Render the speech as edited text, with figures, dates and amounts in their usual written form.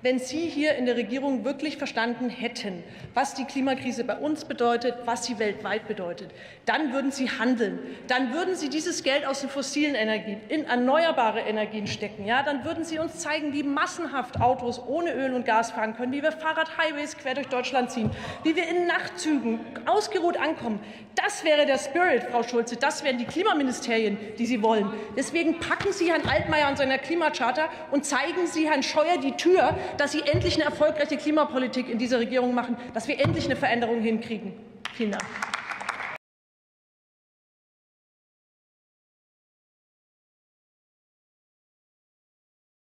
wenn Sie hier in der Regierung wirklich verstanden hätten, was die Klimakrise bei uns bedeutet, was sie weltweit bedeutet, dann würden Sie handeln. Dann würden Sie dieses Geld aus den fossilen Energien in erneuerbare Energien stecken. Ja, dann würden Sie uns zeigen, wie massenhaft Autos ohne Öl und Gas fahren können, wie wir Fahrradhighways quer durch Deutschland ziehen, wie wir in Nachtzügen ausgeruht ankommen. Das wäre der Spirit, Frau Schulze. Das wären die Klimaministerien, die Sie wollen. Deswegen packen Sie Herrn Altmaier an seiner Klimacharta und zeigen Sie Herrn Scheuer die Tür, dass Sie endlich eine erfolgreiche Klimapolitik in dieser Regierung machen, dass wir endlich eine Veränderung hinkriegen. Vielen Dank.